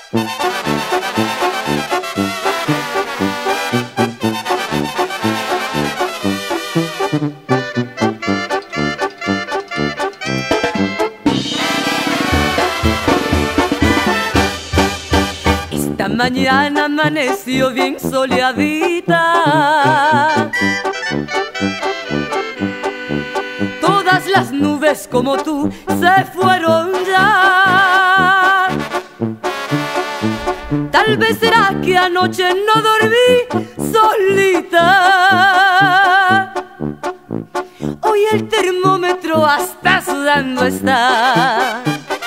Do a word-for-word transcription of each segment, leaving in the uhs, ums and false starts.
Esta mañana amaneció bien soleadita, todas las nubes como tú se fueron ya. Tal vez será que anoche no dormí solita. Hoy el termómetro hasta sudando está.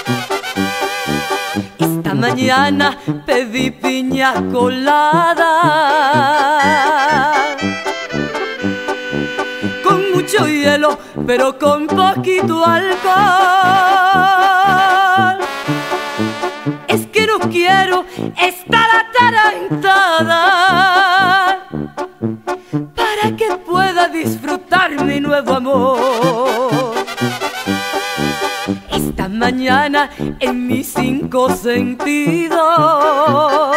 Esta mañana pedí piña colada con mucho hielo, pero con poquito alcohol. Es que no quiero estar atarantada para que pueda disfrutar mi nuevo amor. Esta mañana en mis cinco sentidos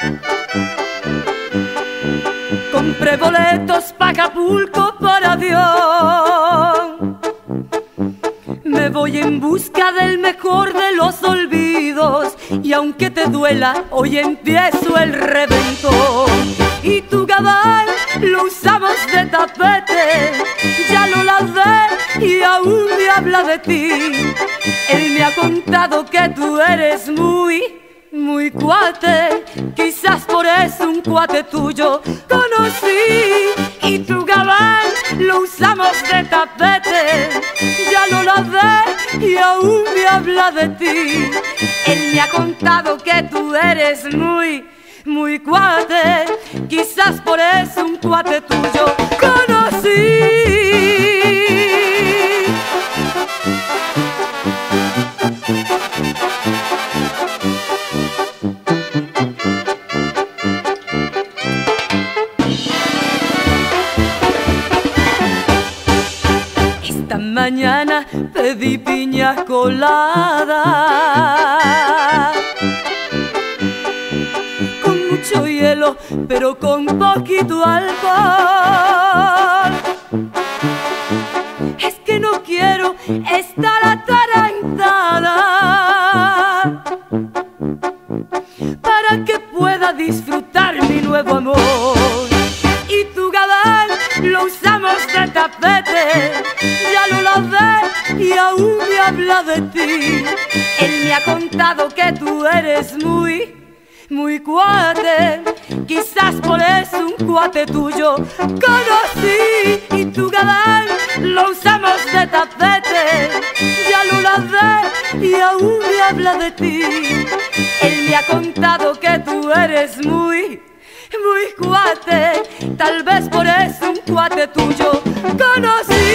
compré boletos pa' Acapulco por avión. Me voy en busca del mejor de los olvidos, y aunque te duela, hoy empiezo el reventón. Y tu gabán lo usamos de tapete, ya lo lavé y aún me habla de ti. Él me ha contado que tú eres muy, muy cuate, quizás por eso un cuate tuyo conocí. Y tu gabán lo usamos de tapete, ya lo lavé y aún me habla de ti. Él me ha contado que tú eres muy, muy cuate, quizás por eso un cuate tuyo conocí. Esta mañana pedí piña colada con mucho hielo, pero con poquito alcohol. Es que no quiero estar atarantada para que pueda disfrutar mi nuevo amor. Y tu gabán lo usamos de tapete, ya lo lavé y aún me habla de ti. Él me ha contado que tú eres muy, muy cuate, quizás por eso un cuate tuyo conocí. Y tu gabán lo usamos de tapete, ya lo lavé y aún me habla de ti. Él me ha contado que tú eres muy, muy cuate, tal vez por eso un cuate tuyo conocí.